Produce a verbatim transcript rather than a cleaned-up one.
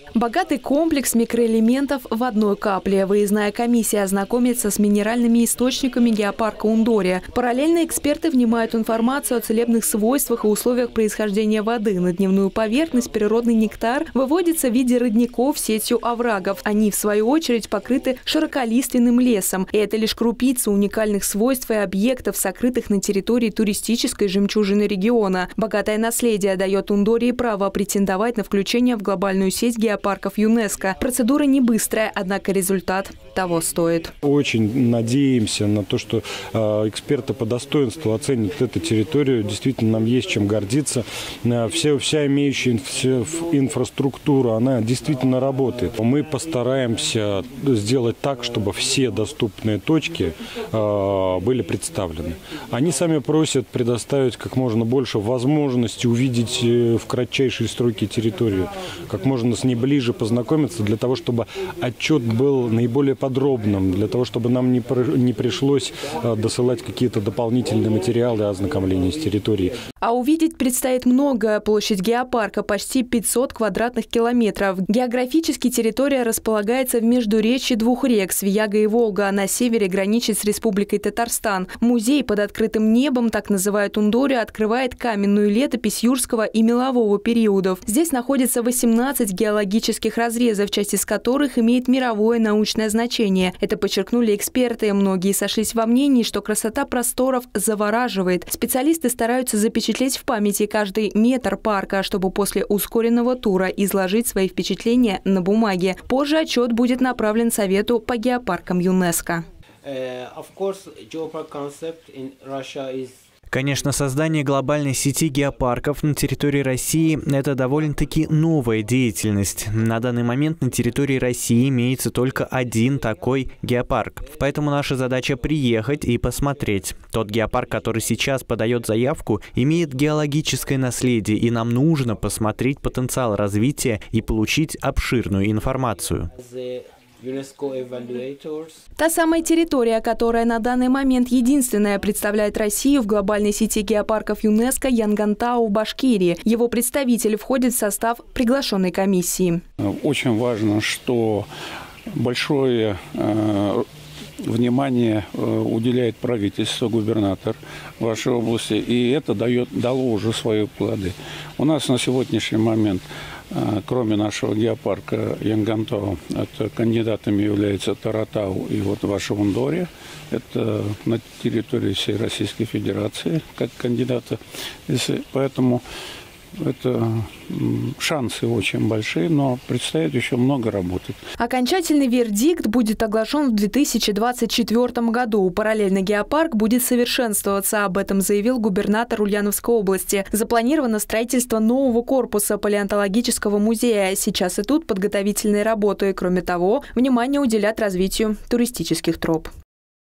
Богатый комплекс микроэлементов в одной капле. Выездная комиссия ознакомится с минеральными источниками геопарка Ундория. Параллельно эксперты внимают информацию о целебных свойствах и условиях происхождения воды. На дневную поверхность природный нектар выводится в виде родников сетью оврагов. Они, в свою очередь, покрыты широколиственным лесом. И это лишь крупицы уникальных свойств и объектов, сокрытых на территории туристической жемчужины региона. Богатое наследие дает Ундории право претендовать на включение в глобальную сеть геопарков парков ЮНЕСКО. Процедура не быстрая, однако результат того стоит. Очень надеемся на то, что э, эксперты по достоинству оценят эту территорию. Действительно, нам есть чем гордиться. Э, вся, вся имеющая инф, инфраструктура, она действительно работает. Мы постараемся сделать так, чтобы все доступные точки э, были представлены. Они сами просят предоставить как можно больше возможностей увидеть в кратчайшие сроки территорию, как можно с ней ближе познакомиться, для того, чтобы отчет был наиболее подробным, для того, чтобы нам не, не пришлось досылать какие-то дополнительные материалы ознакомления с территорией. А увидеть предстоит многое. Площадь геопарка почти пятьсот квадратных километров. Географически территория располагается в междуречье двух рек – Свияга и Волга. На севере граничит с Республикой Татарстан. Музей под открытым небом, так называют Ундорию, открывает каменную летопись юрского и мелового периодов. Здесь находится восемнадцать геологических разрезов, часть из которых имеет мировое научное значение. Это подчеркнули эксперты. Многие сошлись во мнении, что красота просторов завораживает. Специалисты стараются запечатлеть в памяти каждый метр парка, чтобы после ускоренного тура изложить свои впечатления на бумаге. Позже отчет будет направлен Совету по геопаркам ЮНЕСКО. Конечно, создание глобальной сети геопарков на территории России – это довольно-таки новая деятельность. На данный момент на территории России имеется только один такой геопарк. Поэтому наша задача – приехать и посмотреть. Тот геопарк, который сейчас подает заявку, имеет геологическое наследие, и нам нужно посмотреть потенциал развития и получить обширную информацию. Та самая территория, которая на данный момент единственная представляет Россию в глобальной сети геопарков ЮНЕСКО, Янгантау в Башкирии. Его представитель входит в состав приглашенной комиссии. Очень важно, что большое э, внимание уделяет правительство, губернатор вашей области, и это дает, дало уже свои плоды. У нас на сегодняшний момент, кроме нашего геопарка Янгантау, это кандидатами являются Таратау и вот ваша Ундория. Это на территории всей Российской Федерации как кандидаты. Поэтому это шансы очень большие, но предстоит еще много работать. Окончательный вердикт будет оглашен в две тысячи двадцать четвёртом году. Параллельно геопарк будет совершенствоваться. Об этом заявил губернатор Ульяновской области. Запланировано строительство нового корпуса палеонтологического музея. Сейчас идут подготовительные работы. Кроме того, внимание уделят развитию туристических троп.